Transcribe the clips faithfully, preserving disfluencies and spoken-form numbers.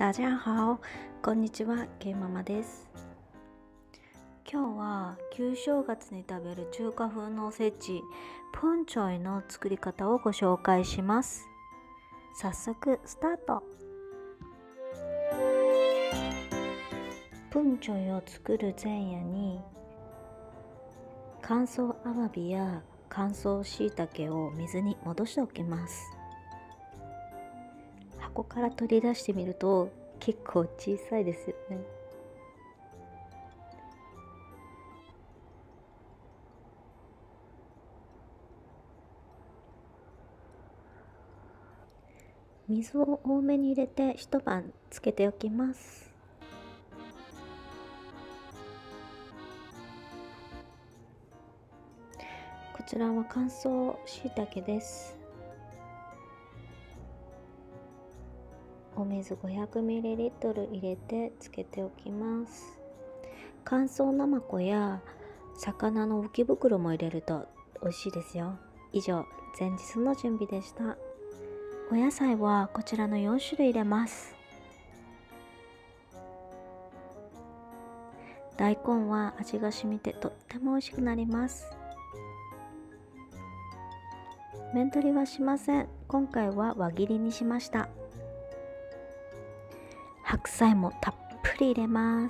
大家好、こんにちは、ケイママです。今日は旧正月に食べる中華風のおせち、プンチョイの作り方をご紹介します。早速スタート。プンチョイを作る前夜に、乾燥アワビや乾燥しいたけを水に戻しておきます。箱から取り出してみると結構小さいですよね。水を多めに入れて一晩つけておきます。こちらは乾燥しいたけです。お水 ごひゃくミリリットル 入れてつけておきます。乾燥ナマコや魚の浮き袋も入れると美味しいですよ。以上、前日の準備でした。お野菜はこちらのよん種類入れます。大根は味が染みてとっても美味しくなります。面取りはしません。今回は輪切りにしました。白菜もたっぷり入れます。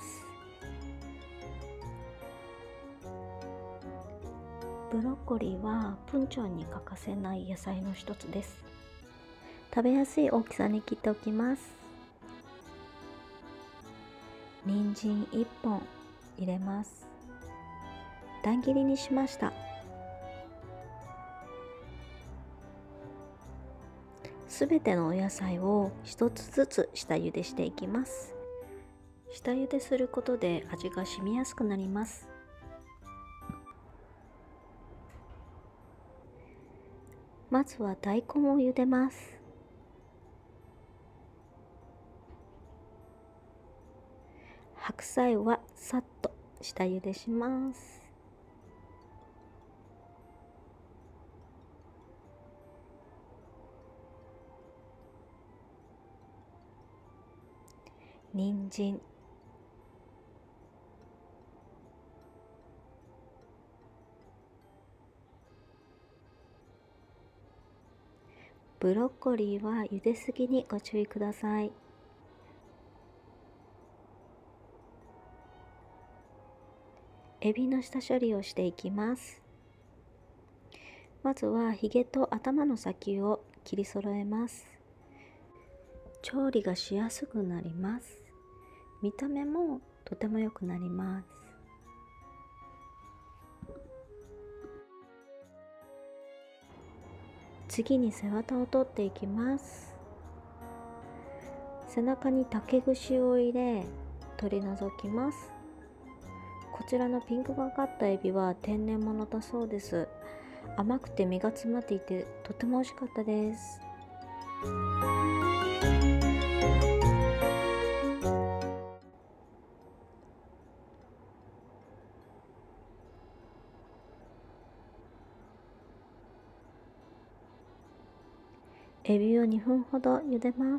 ブロッコリーはプンチョンに欠かせない野菜の一つです。食べやすい大きさに切っておきます。人参いっぽん入れます。乱切りにしました。すべてのお野菜を一つずつ下茹でしていきます。下茹ですることで味が染みやすくなります。まずは大根を茹でます。白菜はさっと下茹でします。人参、ブロッコリーは茹ですぎにご注意ください。エビの下処理をしていきます。まずはひげと頭の先を切り揃えます。調理がしやすくなります。見た目もとても良くなります。次に背わたを取っていきます。背中に竹串を入れ取り除きます。こちらのピンクがかったエビは天然物だそうです。甘くて身が詰まっていてとても美味しかったです。エビをにふんほど茹でます。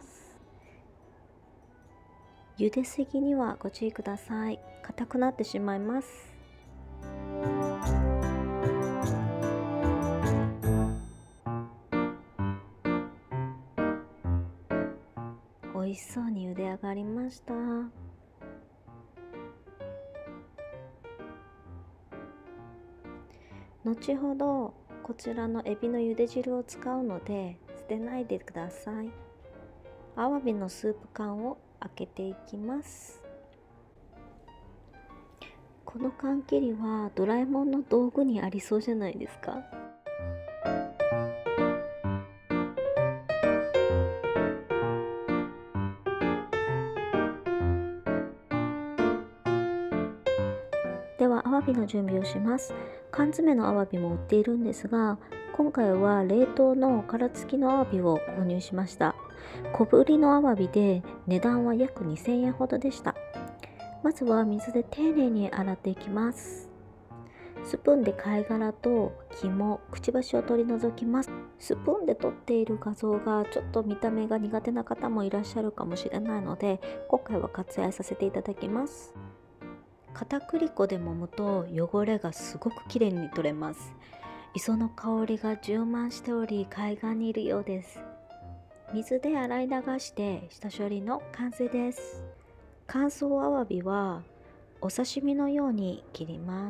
茹ですぎにはご注意ください。硬くなってしまいます。美味しそうに茹で上がりました。後ほどこちらのエビの茹で汁を使うので捨てないでください。アワビのスープ缶を開けていきます。この缶切りはドラえもんの道具にありそうじゃないですか？ではアワビの準備をします。缶詰のアワビも売っているんですが、今回は冷凍の殻付きのアワビを購入しました。小ぶりのアワビで値段は約にせんえんほどでした。まずは水で丁寧に洗っていきます。 スプーンで貝殻と肝、くちばしを取り除きます。スプーンで撮っている画像がちょっと見た目が苦手な方もいらっしゃるかもしれないので、今回は割愛させていただきます。片栗粉で揉むと汚れがすごくきれいに取れます。磯の香りが充満しており、海岸にいるようです。水で洗い流して下処理の完成です。乾燥アワビはお刺身のように切ります。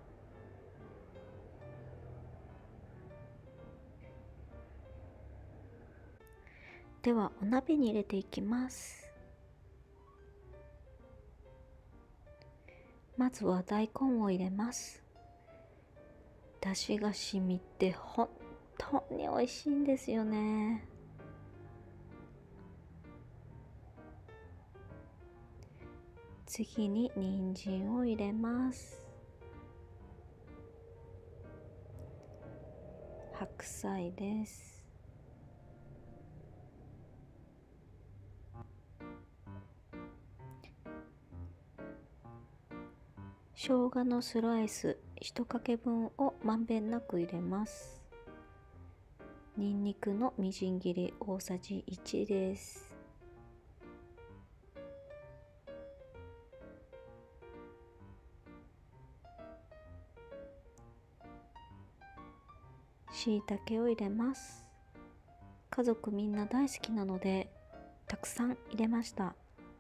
ではお鍋に入れていきます。まずは大根を入れます。だしが染みて本当に美味しいんですよね。次に人参を入れます。白菜です。生姜のスライスいちかけ分をまんべんなく入れます。にんにくのみじん切り大さじいちです。しいたけを入れます。家族みんな大好きなのでたくさん入れました。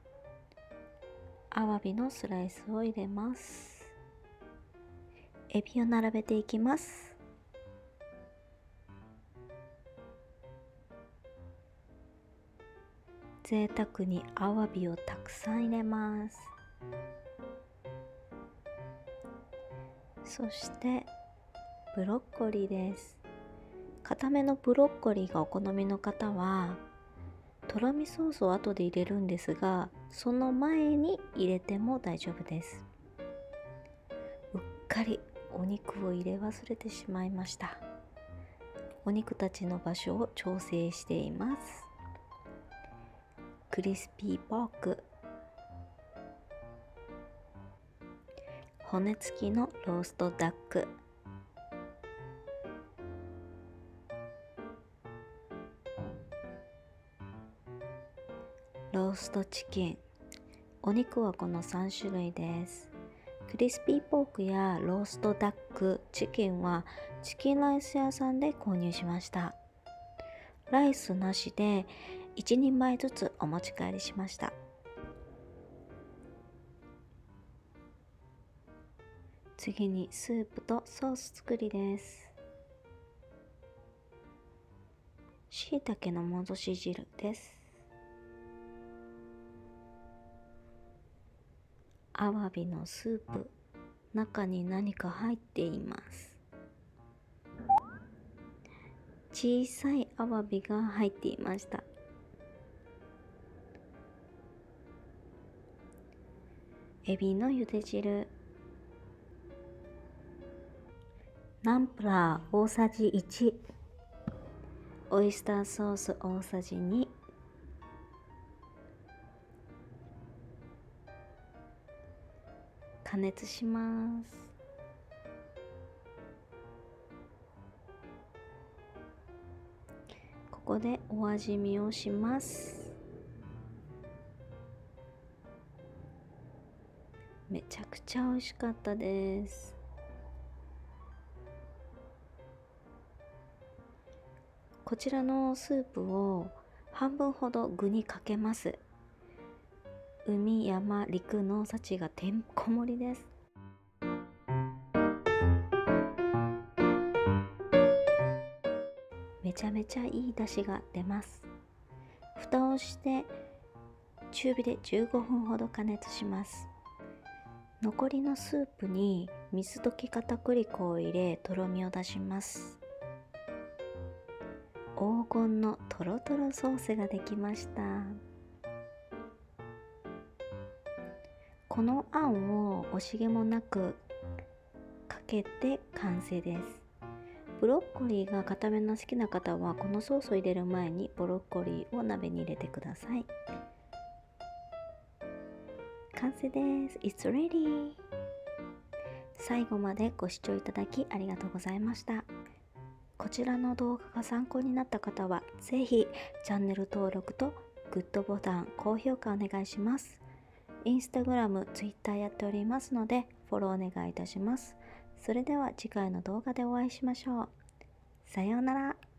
アワビのスライスを入れます。エビを並べていきます。贅沢にアワビをたくさん入れます。そしてブロッコリーです。固めのブロッコリーがお好みの方はとろみソースを後で入れるんですが、その前に入れても大丈夫です。うっかりお肉を入れ忘れてしまいました。お肉たちの場所を調整しています。クリスピーポーク、骨付きのローストダック、ローストチキン。お肉はこのさん種類です。クリスピーポークやローストダック、チキンはチキンライス屋さんで購入しました。ライスなしでいちにんまえずつお持ち帰りしました。次にスープとソース作りです。しいたけの戻し汁です。アワビのスープ、中に何か入っています。小さいアワビが入っていました。エビの茹で汁、ナンプラー大さじいち、オイスターソース大さじに、加熱します。ここでお味見をします。めちゃくちゃ美味しかったです。こちらのスープを半分ほど具にかけます。海、山、陸の幸がてんこ盛りです。めちゃめちゃいい出汁が出ます。蓋をして中火でじゅうごふんほど加熱します。残りのスープに水溶き片栗粉を入れとろみを出します。黄金のとろとろソースができました。このあんを惜しげもなくかけて完成です。ブロッコリーが固めの好きな方はこのソースを入れる前にブロッコリーを鍋に入れてください。完成です。It's ready! 最後までご視聴いただきありがとうございました。こちらの動画が参考になった方は、ぜひチャンネル登録とグッドボタン、高評価お願いします。インスタグラム、ツイッターやっておりますので、フォローお願いいたします。それでは次回の動画でお会いしましょう。さようなら。